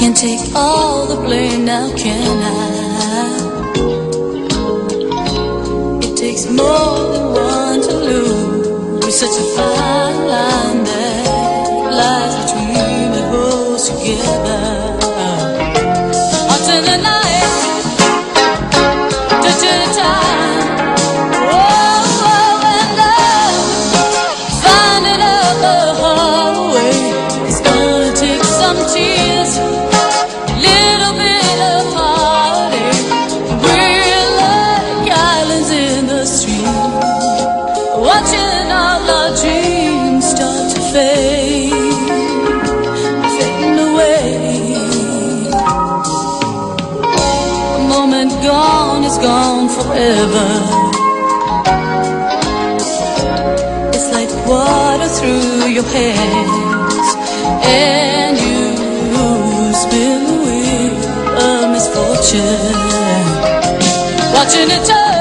Can't take all the blame now, can I? It takes more than one to lose. It's such a fine line that lies between the both together. Out in the night, touching the time. Oh, and love, finding out the hard way. It's gonna take some tears, little bit of heartache. We're like islands in the stream, watching all our dreams start to fade, fading away. A moment gone is gone forever. It's like water through your hands, and you spin the wheel of misfortune, watching it turn.